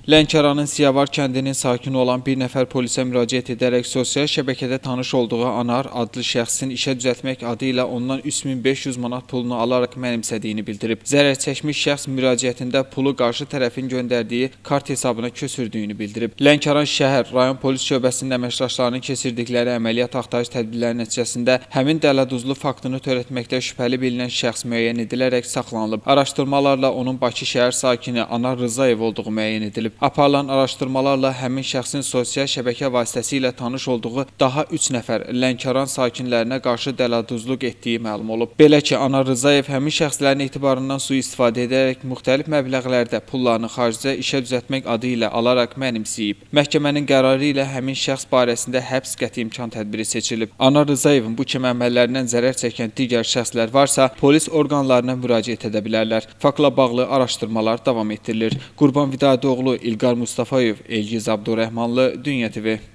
Lənkəranın Siyavar kəndinin sakini olan bir nəfər polisə müraciət edərək sosial şəbəkədə tanış olduğu Anar adlı şəxsin işə düzəltmək adı ilə ondan 3500 manat pulunu alaraq mənimsədiyini bildirib. Zərər çəkmiş şəxs müraciətində pulu qarşı tərəfin göndərdiyi kart hesabına köçürdüyünü bildirib. Lənkəran şəhər rayon polis şöbəsinin əməkdaşlarının keçirdikləri əməliyyat axtarış tədbirləri nəticəsində həmin dələduzlu faktını törətməkdə şübhəli bilinən şəxs müəyyən edilərək saxlanılıb. Araşdırmalarla onun Bakı şəhər sakini Anar Rızayev olduğu müəyyən edilib. Aparılan araşdırmalarla həmin şəxsin sosial şəbəkə vasitəsilə tanış olduğu daha 3 nəfər Lənkəran sakinlərinə qarşı dələduzluq etdiyi məlum olub. Belə ki, Anar Rızayev həmin şəxslərin etibarından sui-istifadə edərək müxtəlif məbləğlərdə pullarını xaricdə işə düzəltmək adı ilə alaraq mənimsəyib. Məhkəmənin qərarı ilə həmin şəxs barəsində həbs qəti imkan tədbiri seçilib. Anar Rızayevin bu kimi əməllərindən zərər çəkən digər şəxslər varsa, polis orqanlarına müraciət edə bilərlər. Faktla bağlı araşdırmalar davam etdirilir. Qurban Vidadoğlu, İlqar Mustafayev, Elgiz Abdurrəhmanlı, Dünya TV.